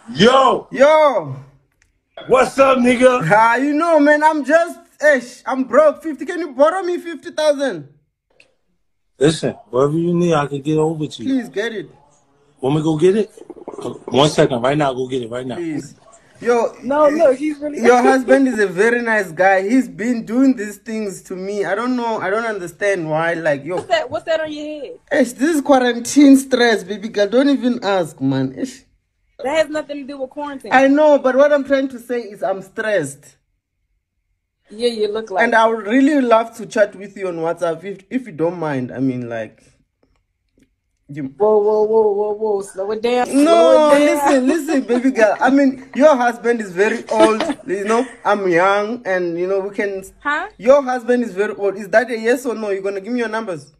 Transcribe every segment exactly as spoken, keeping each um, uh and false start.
Yo, Yo, what's up, nigga? ah, you know, man, I'm just, ish, I'm broke. fifty, can you borrow me fifty thousand? Listen, whatever you need, I can get over to you. Please get it. Want me to go get it? One second, right now, go get it, right now. Please. Yo, No, look, he's really. your husband is a very nice guy. He's been doing these things to me. I don't know. I don't understand why. Like, yo, What's that? What's that on your head? ish, this is quarantine stress, baby girl. Don't even ask, man. Ish. That has nothing to do with quarantine. I know, but what I'm trying to say is I'm stressed. Yeah, you look like. And I would really love to chat with you on WhatsApp if, if you don't mind. I mean, like, you... Whoa, whoa, whoa, whoa, whoa! Slow it down. No, Slow it listen, down. listen, baby girl. I mean, your husband is very old. You know, I'm young, and you know we can. Huh? Your husband is very old. Is that a yes or no? You're gonna give me your numbers?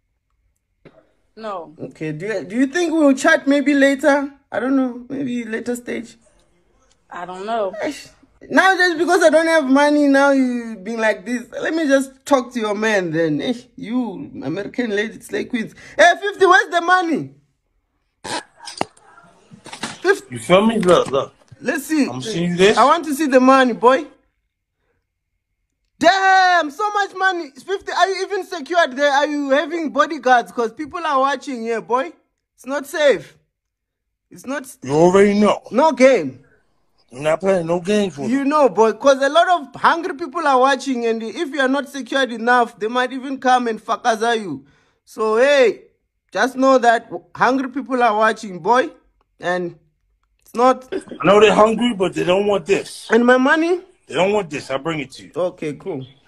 No. Okay. Do you, do you think we'll chat maybe later? I don't know. Maybe later stage. I don't know. Now just because I don't have money, now you being like this. Let me just talk to your man then. Eh, you American lady, slay queens. Hey, fifty, where's the money? fifty. You feel me? Look, look. Let's see. I'm seeing you this. I want to see the money, boy. Damn, so much money. fifty. Are you even secured there? Are you having bodyguards? Because people are watching here, boy. It's not safe. It's not. You already know. No game. I'm not playing no games with you. You know, boy, because a lot of hungry people are watching, and if you are not secured enough, they might even come and fakaza you. So, hey, just know that hungry people are watching, boy, and it's not... I know they're hungry, but they don't want this. And my money? They don't want this. I'll bring it to you. Okay, cool.